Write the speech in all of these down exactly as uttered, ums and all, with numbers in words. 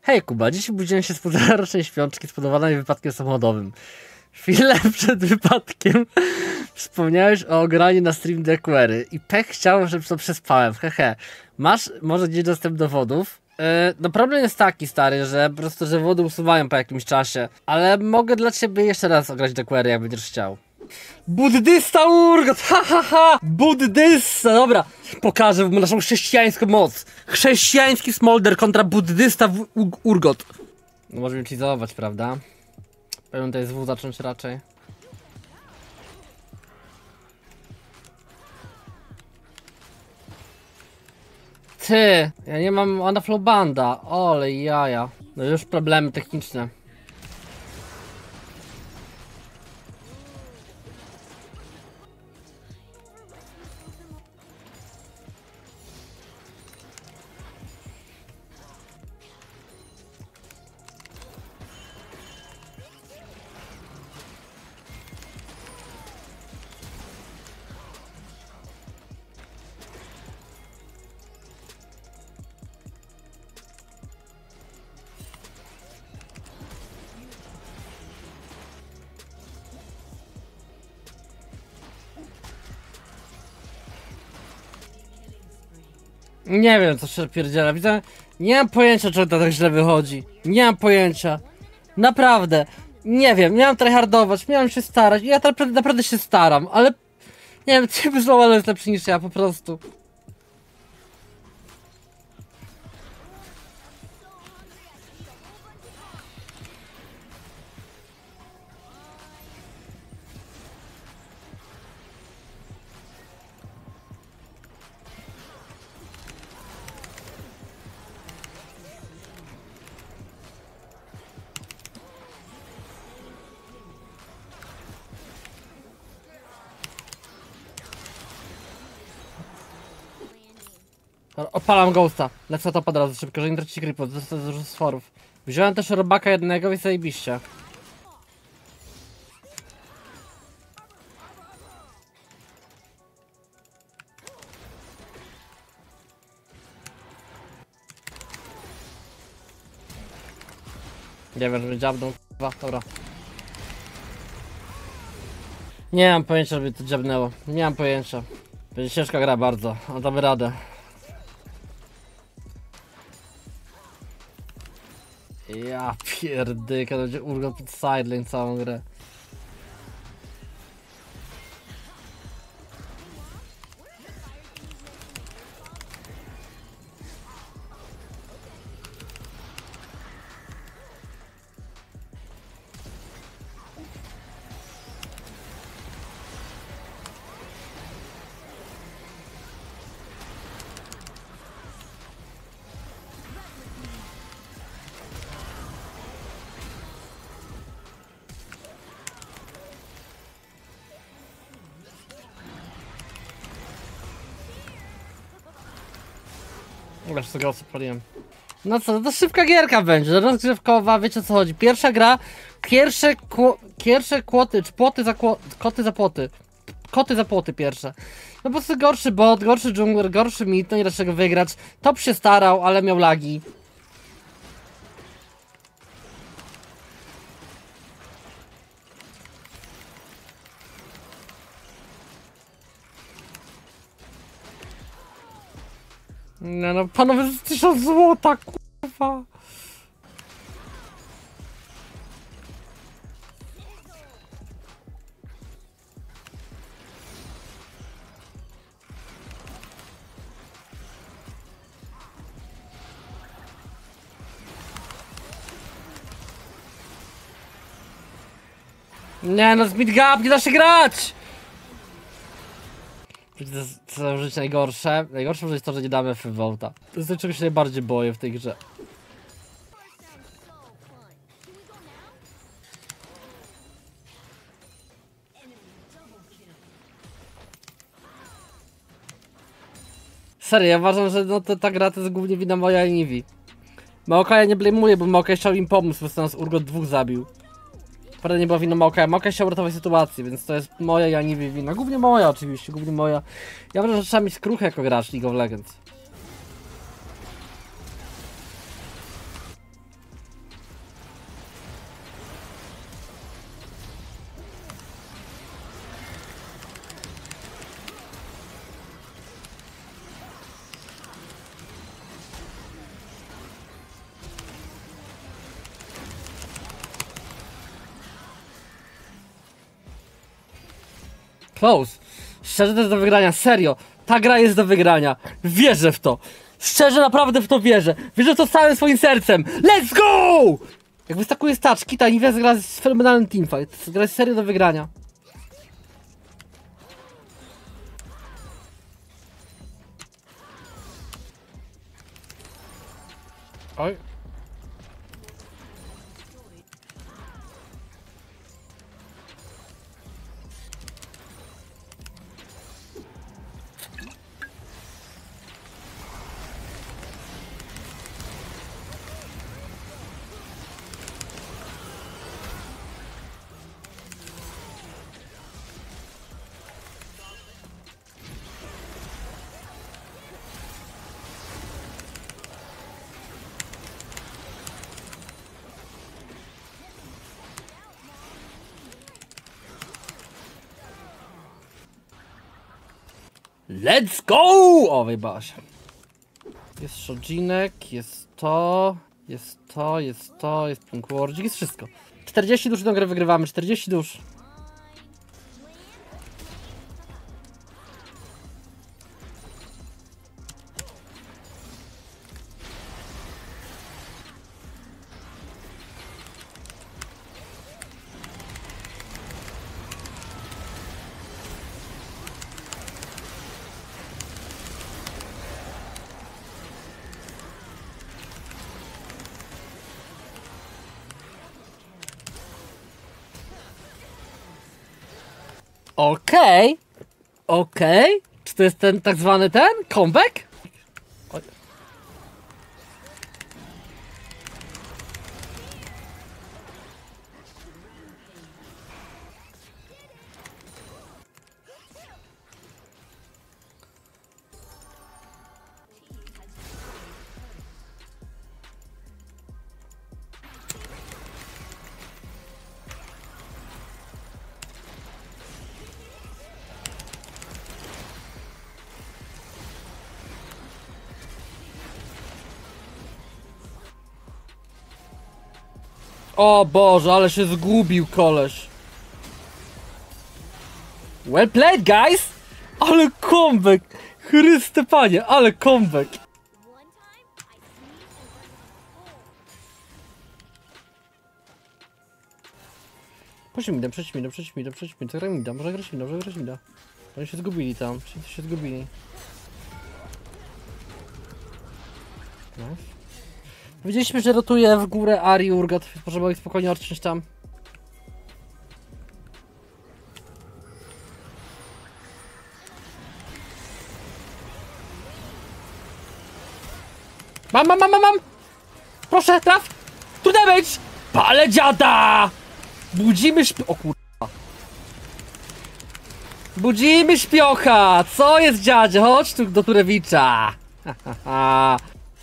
Hej Kuba, dziś obudziłem się z półtorocznej świączki spowodowanej wypadkiem samochodowym. Chwilę przed wypadkiem wspomniałeś o ograniu na stream Dequery i pech chciał, że to przespałem, hehe. Masz może gdzieś dostęp do wodów? Yy, no problem jest taki, stary, że po prostu, że wody usuwają po jakimś czasie. Ale mogę dla ciebie jeszcze raz ograć Dequery, jak będziesz chciał. Buddysta Urgot, ha ha ha! Buddysta, dobra. Pokażę mu naszą chrześcijańską moc. Chrześcijański Smolder kontra buddysta Urgot. No możemy cheezować, prawda? Powinien tutaj z W zacząć raczej. Ty, ja nie mam anaflowbanda, ole jaja. No już problemy techniczne. Nie wiem, co się pierdziela. Widzę, nie mam pojęcia, czemu to tak źle wychodzi. Nie mam pojęcia. Naprawdę. Nie wiem, miałem tryhardować, miałem się starać. I ja naprawdę, naprawdę się staram, ale... Nie wiem, typ znowu jest lepszy niż ja, po prostu. Opalam Ghosta. Lecę to od razu szybko, że nie traci creepów, został dużo stworów. Wziąłem też robaka jednego i zajebiście. Nie wiem, żeby dziabnął, k***wa, dobra. Nie mam pojęcia, żeby to dziabnęło. Nie mam pojęcia. Będzie ciężka gra bardzo, ale damy radę. Ja pierdyka, to będzie urgot pod sideline całą grę. Wiesz co, go odpaliłem. No co, to szybka gierka będzie, rozgrzewkowa, wiecie o co chodzi. Pierwsza gra, pierwsze kło, pierwsze kłoty, czy płoty za kło, koty za płoty. Koty za płoty pierwsze. No po prostu gorszy bot, gorszy jungler, gorszy mid, no nie da czego wygrać. Top się starał, ale miał lagi. No, no panowie, z tysiąc złota, kurwa. Nie no, z Midgap nie da się grać! Co może być najgorsze? Najgorsze może jest to, że nie damy F-Volta. To jest to, czego się najbardziej boję w tej grze. Serio, ja uważam, że no, to, ta gra to jest głównie wina moja i Nivi. Maokaja nie blamuję, bo Maokai chciał im pomóc, po prostu nas Urgot dwóch zabił. Prawda nie była wina Maokaja. Maokai chciał uratować sytuację, więc to jest moja, ja Nivi wina. Głównie moja oczywiście, głównie moja. Ja uważam, że trzeba mieć skruchę jako gracz League of Legends. Close. Szczerze, to jest do wygrania, serio. Ta gra jest do wygrania. Wierzę w to. Szczerze, naprawdę w to wierzę. Wierzę w to całym swoim sercem. Let's go! Jak wystakuje staczki, ta Nivea gra z fenomenalnym teamfight. Gra jest serio do wygrania. Oj. Let's go! O, wyjebała się. Jest Shodzinek, jest to, jest to, jest to, jest Pink Wardzik, jest wszystko. czterdzieści dusz do gry wygrywamy, czterdzieści dusz. Okej, okay. okej. Okay. Czy to jest ten tak zwany ten comeback? Oj. O Boże, ale się zgubił koleś. Well played, guys! Ale comeback! Chryste panie, ale comeback! Proszę mi da, przecież mi da, przecież mi da, przecież mi da, zagraj mi da, może grać mi da, może grać mi da. Oni się zgubili tam, wszyscy się zgubili. Nice. Widzieliśmy, że rotuje w górę Ari Urgot, możemy ich spokojnie odciąć tam. Mam, mam, mam, mam, mam! Proszę, traf! Tu damage! Pale dziada! Budzimy śpi... O kurwa. Budzimy śpiocha! Co jest, dziadzie? Chodź tu do Turewicza! Ha, ha, ha.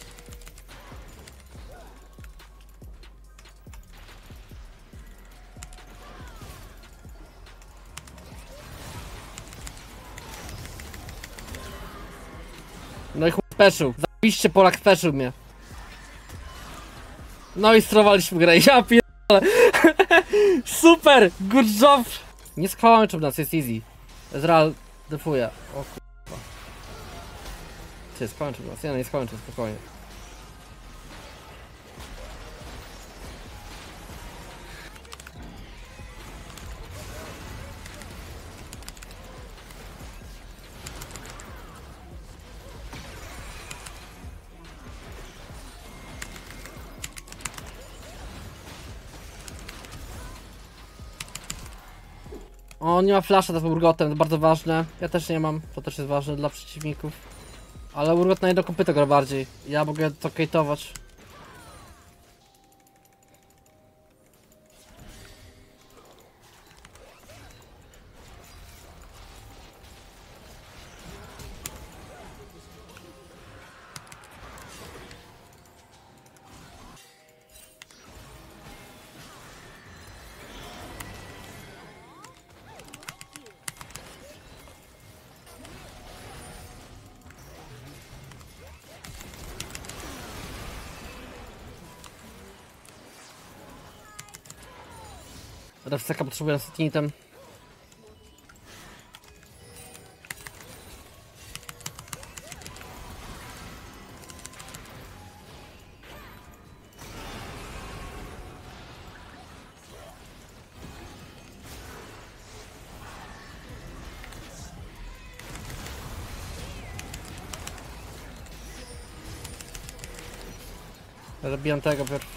No i chuj speszył. Zabiście Polak speszył mnie. No i sterowaliśmy grę. Ja pierdolę. Super! Good job! Nie skończył nas, jest easy. Ezreal defuje. O kurwa. Ty, skończył nas. Ja nie skończę, spokojnie. O, nie ma flasha za Urgotem, to bardzo ważne. Ja też nie mam, to też jest ważne dla przeciwników. Ale Urgot na jedno kopyto gra bardziej. Ja mogę to kejtować. Refseka potrzebuje na setnitem. Ja zabijam tego pierw.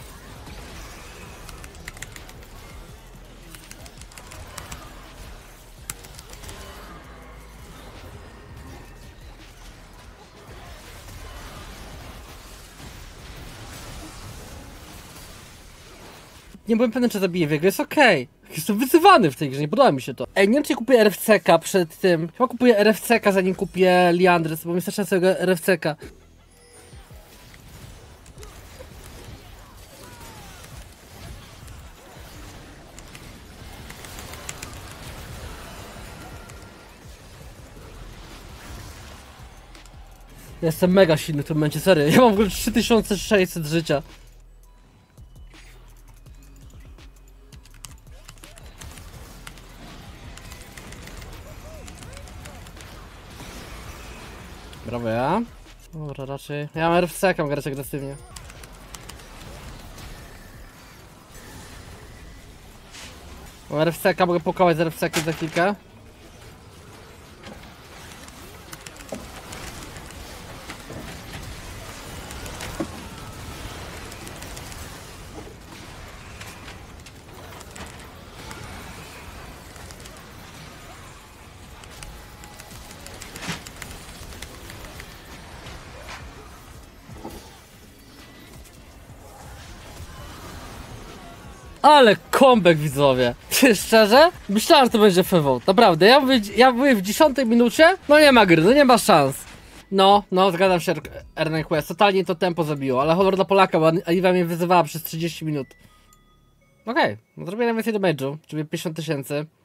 Nie byłem pewny, czy zabiję w jego, jest okej. Okay. Jestem wyzywany w tej grze, nie podoba mi się to. Ej, nie wiem, czy kupię R F C ka przed tym. Chyba kupuję R F C ka, zanim kupię Liandrys, bo mi starczy sobie R F C ka. Jestem mega silny w tym momencie, serio. Ja mam w ogóle trzy tysiące sześćset życia. Brawo ja. Dobra, raczej. Ja mam R F C ka, mam grać agresywnie. Mam R F C ka, mogę pokołać z R F C ka za chwilkę. Ale comeback, widzowie. Ty, szczerze? Myślałem, że to będzie Fevolt. Naprawdę, ja mówię, ja mówię w dziesiątej minucie, no nie ma gry, no nie ma szans. No, no, zgadzam się, Ernen Quest. Totalnie to tempo zabiło, ale honor dla Polaka, bo Aniwa mnie wyzywała przez trzydzieści minut. Okej, okay, no zrobię najwięcej damage'u, czyli pięćdziesiąt tysięcy.